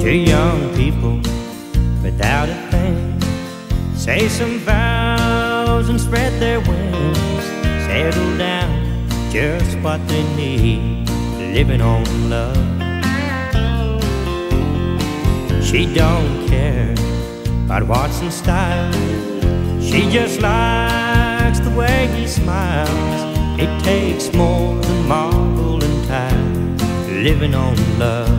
Two young people without a thing say some vows and spread their wings. Settle down, just what they need, living on love. She don't care about what's in style, she just likes the way he smiles. It takes more than marble and tile, living on love.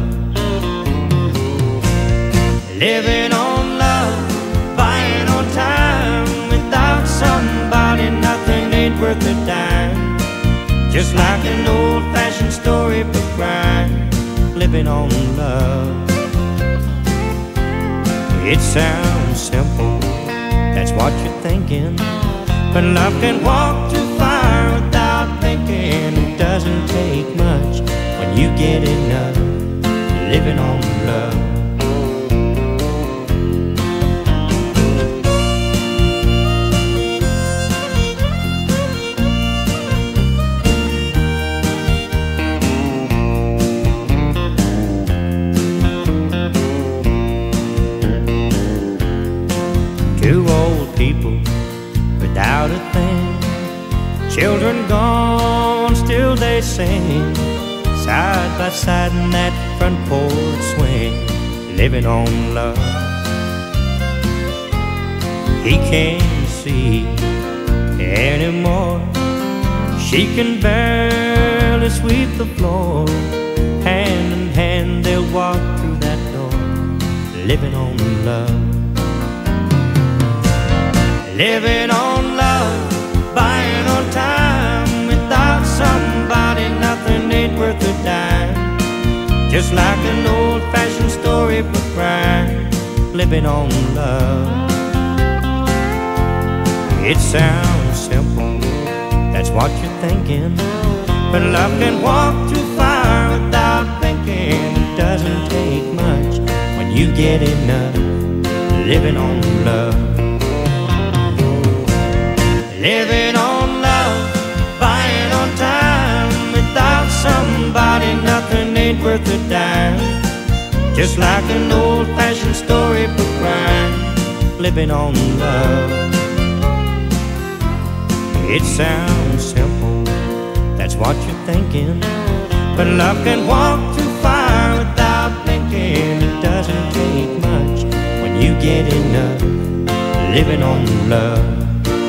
Living on love, buying on time. Without somebody, nothing ain't worth a dime. Just like an old-fashioned storybook rhyme, living on love. It sounds simple, that's what you're thinking, but love can walk too far without thinking. It doesn't take much when you get enough, living on love. Two old people without a thing, children gone, still they sing, side by side in that front porch swing, living on love. He can't see anymore, she can barely sweep the floor. Hand in hand they'll walk through that door, living on love. Living on love, buying on time. Without somebody, nothing ain't worth a dime. Just like an old-fashioned storybook rhyme, living on love. It sounds simple, that's what you're thinking, but love can walk too far without thinking. It doesn't take much when you get enough, living on love. Living on love, buying on time. Without somebody, nothing ain't worth a dime. Just like an old-fashioned storybook rhyme, living on love. It sounds simple, that's what you're thinking, but love can walk too far without thinking. It doesn't take much when you get enough, living on love.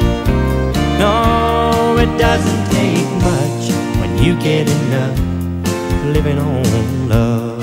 No, it doesn't take much when you get enough, living on love.